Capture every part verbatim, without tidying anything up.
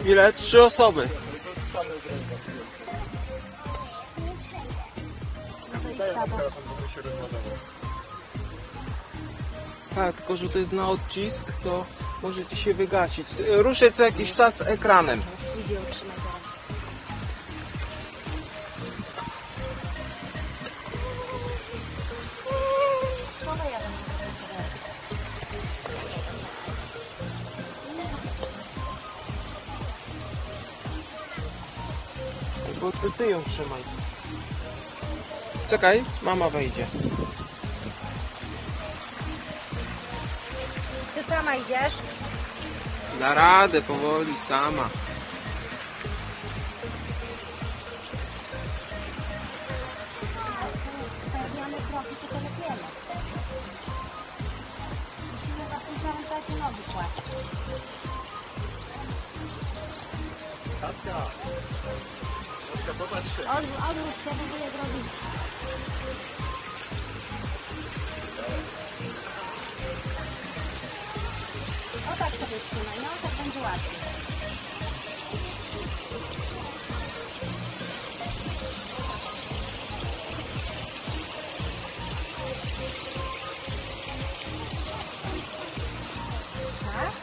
Ile? Trzy osoby. Tak, tylko że to jest na odcisk, to może ci się wygasić. Ruszę co jakiś czas ekranem. Idzie utrzymać zaraz. Bo ty, ty ją trzymaj. Czekaj, mama wejdzie. Ty sama idziesz? Da radę, powoli, sama. Stawiamy kroki, to lepiemy. Musimy właśnie zamykać nogi płacić. Katka! Katka, popatrz się. Odwróć, odwróć się, bo jak robisz. O tak sobie trzymaj, no tak będzie łatwiej. Tak?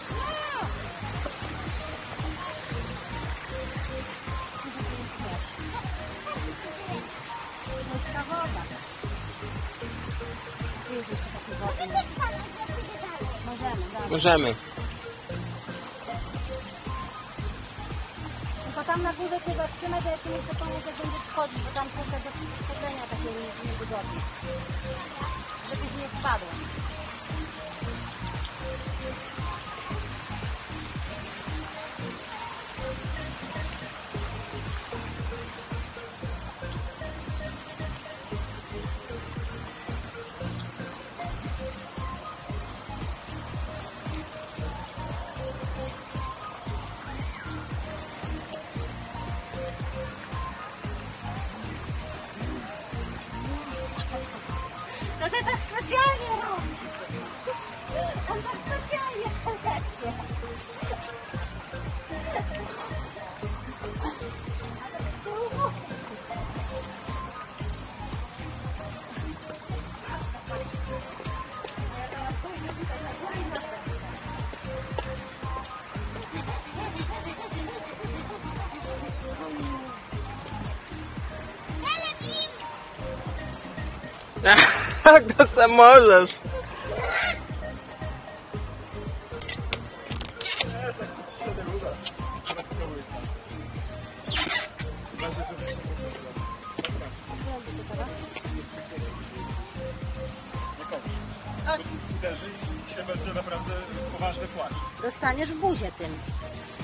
Ludzka woda. Tu jest jeszcze taki wodny. Możemy, dobra. Możemy. Tylko tam na górze się zatrzymaj, to ja ci nie chcę pomóc, jak będziesz schodzić, bo tam są tego schodzenia takie niewygodne. Żebyś nie spadła. No ty tak specjalnie robisz. On tak specjalnie kolektuje. Tak, to sam możesz. Chodź. Uderzy i się będzie naprawdę poważny płacz. Dostaniesz w buzię tym.